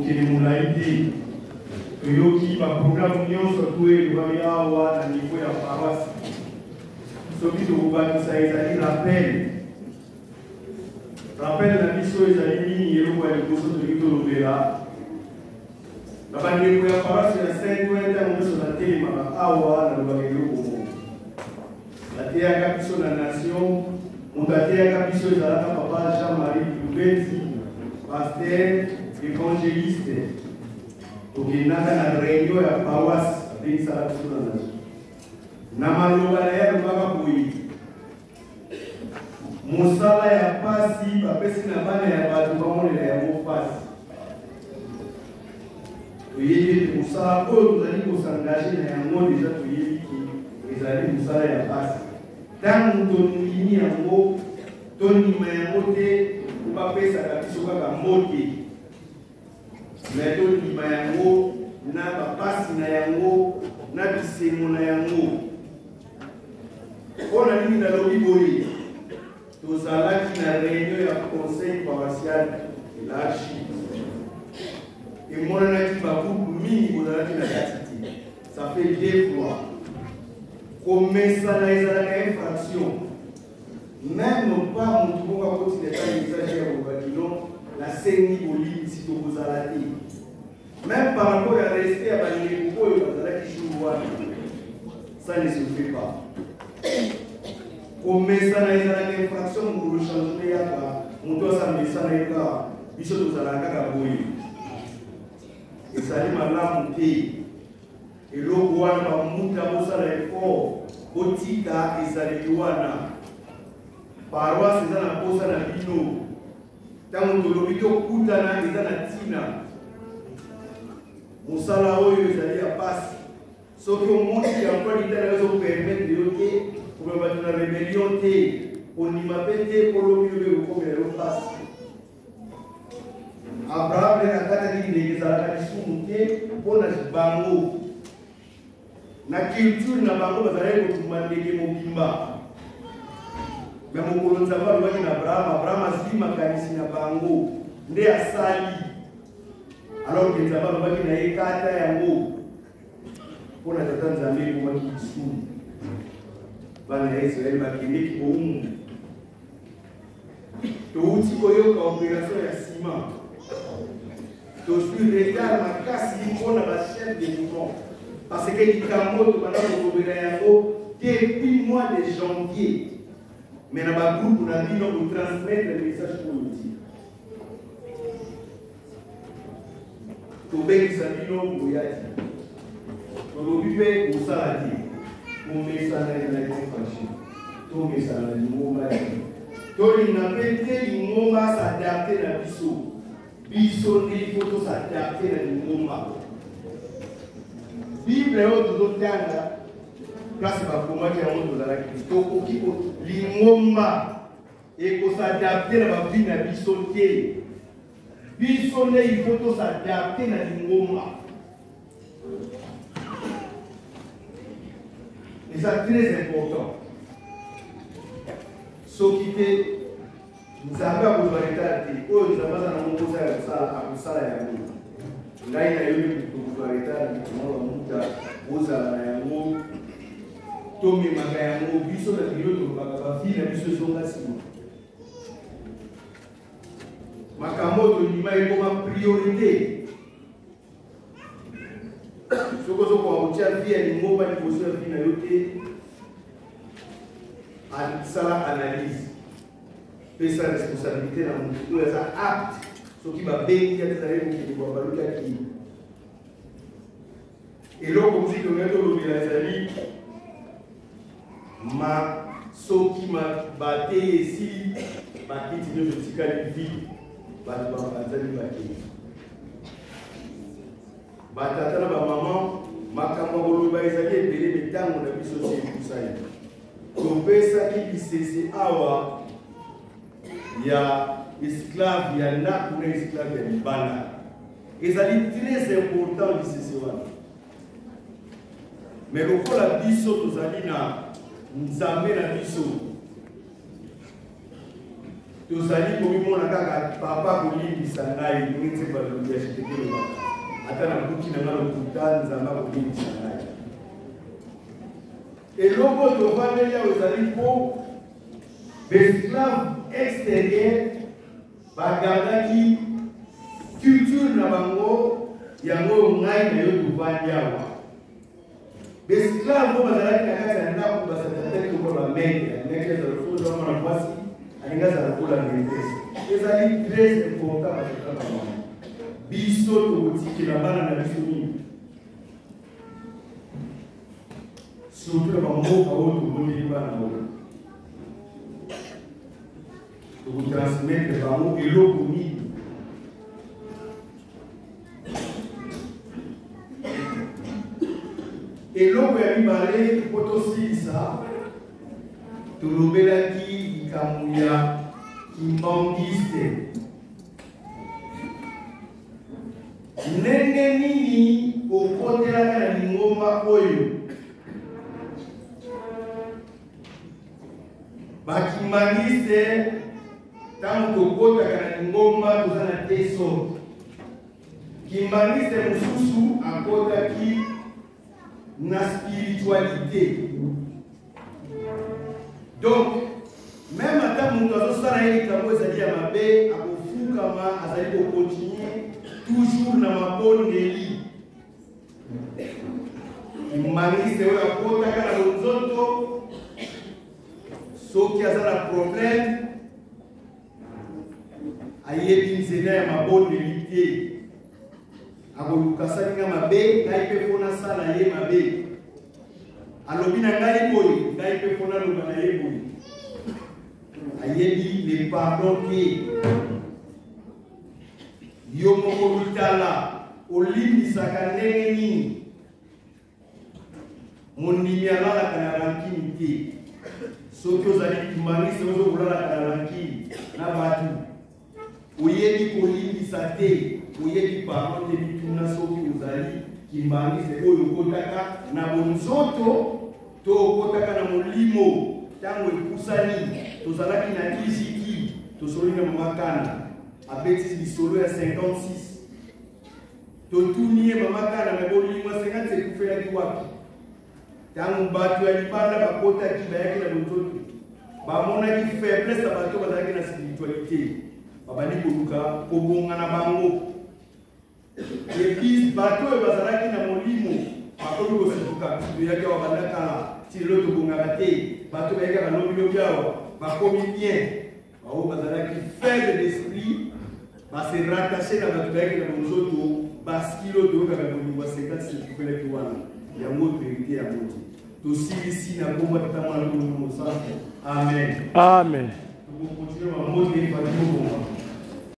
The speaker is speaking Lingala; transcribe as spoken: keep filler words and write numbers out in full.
kokele molaidi toyoki baprogramme nyonso toyelobami awa na niveau ya paroisse soki tokobakisa ezali rappel rappel na biso ezali nini eloko ya liboso tolingi tolobela na bandeko ya paroisse ya saint-ouen ntango nyonso natelemaka awa nalobaka eloko moko nateyaka biso na nation moto ateyaka biso ezalaka papa Jean-Marie Lubezi pasteur évangéliste tokendaka na réunion ya paroisse abengisaka biso na nation na maloba na ye alobaka boye mosala ya pasi bapesi na bana ya bato bamonela yango pasi toyebi ete mosala oyo tozali kosangaje na yango deja toyebi ezali mosala ya pasi ntango tolimi yango tondima yango te bapesaka biso kaka mbote me tondima yango na bapasi na yango na bisengo na yango mpo na nini nalobi boye tozalaki na réunion ya conseil paroissial elachi emonanaki bagroupe mingi bozalaki na kati te ça fait deux fois komesana ezalaka infraction même pas motu moko akotinaka message ya kobakino nasengi bolibisi tokozala te même par rapport ya respect ya bandeko oyo bazalaki jour wana ça ne se fait pas komesana ezalaka infraction mokolo changement yaka moto asamesana yeka biso tozalaka kaka boye ezali malamu te eloko wana bamuta bosala effort botika ezaleli wana paroisse eza na posa na bino ntango tolobi tokutana eza na ntina mosala oyo ezali ya pasi soki omoni yango litala ezopermetre yo te kome bato na rebellion te ondima mpe te polobi yo mpe kokomela yo pasi abraham nde nakataki ndenge ezalaka lisumu te mpo na bango na culture na bango bazalaki kotuma ndenge mobimba me mokolo nzambe alobaki na abraham abraham azwi makanisi na bango nde asali alors ke nzambe alobaki na ye kata yango mpo na tata nzambe ekomaki lisumu bana ya israele bakendeki boumu touti koyoka opération ya nsima tozwi retard makasi mpona bachef de mouvement parce que likambo tobanda kolobela yango depuis mois de janvier mais na bagroupe na bino kotransmettre le message politique tobengisa bino boyati tolobi mpe kosala te komesana ezalaki fashion tomesana lingomba te tolinga mpe te lingomba sadapte na biso biso nde ifo tosadapte na lingomba bible oyo tozotanga place bakomaki yango tozalaki tokoki lingomba ekosadapte na bavi na biso te biso nde ifo tosadapte na lingomba eza très important soki te nzambe akozwa retard te oyo nzambe aza nango akosala yango ngai na yo tokozwa retard likomona muta ozala na yango tomemaka yango biso na bino tolobaka bavi na biso ezonga nsima makambo oyo tondima ekoma priorité soki ozokoka kotia vi ya lingomba liboso ya vi na yo te asala analyse pesa responsabilité na motu oyo aza apte soki babengi atezali mokili babalukaki eloko mosi tongai tolobela ezali ma soki bate esili bakiti nyonso etikali vide bato babanzani bakei batata na bamama makambo koloba ezali ebele mitango na biso se ekusani topesaki lisese awa ya esclave ya ndako na esclave ya libala ezali très important lisese wana me lokola biso tozali na nzambe na biso tozali komimona kaka papa kolimbisa ngai ndenge nzembo alobi architecte ata na buki na ngalo kutanza ngalo kini sanai eloko tovandeli awa ezali mpo besclave extérieur bagardaki culture na bango yango ngai na yo tovandi awa besclave oyo bazalaki na kati ya ndako basatataki lokola bameke alingaki ezala lokola mwana mwasi alingi azala lokola maîtresse ezali très important batata bango biso tokotikela bana na biso nini surtout na bamboka oyo tobondeli bana oyo tokotransmettre bango eloko nini eloko ya mibale po tosilisa tolobelaki likambo ya kimbangiste ndenge nini okotelaka na lingomba oyo bakimbangiste ntango tokotaka na lingomba toza na teso kimbangiste mosusu akotaki na spiritualité. Donc, même à mon cas, ça n'a été comme ça dit à ma bé, à mon fou comme à ça dit continuer toujours dans ma bonne délit. Il m'a dit c'est la côte à la autres, sauf qu'il y a un problème. Aïe, c'est ma bonne délit. Akolukasa nga mabe ngai pe pona sala ye mabe alobi na ngai boy ngai pe pona lo na ye boy ayebi le pardon ke yo moko lutala olimbisaka ndenge nini mondimi alalaka na rankini te soki ozali kimbangisi ozokolalaka na rankini na bato oyebi kolimbisa te oyebi pardon te bituna soki ozali kimbangisi oyo okotaka na bonzoto to okotaka na molimo ntango epusani tozalaki na kisiki tosoli na mamakana abeti lisolo ya cinquante-six totuni ye mamakana me bolimo ya cinquante ekufelaki wapi ntango bato ya libanda bakotaki bayaki na bonzoto bamonaki faiblesse ya bato bazalaki na spiritualité babandi koluka kobonga na bango epi bato oyo bazalaki na molimo bakomi kosifuka toyaki awa bandakala ti lelo tobongaka te bato bayekaka lobilobi awa bakomi bien bao bazalaki faible d'esprit base rattache na bato bayaki na bonzoto baskilo toyokaka bolingo ya cinquante sekupelaki wana yango verité yango te tosilisi na komba tata mwana lomo mosantu amen amen tokokontinue bamote efati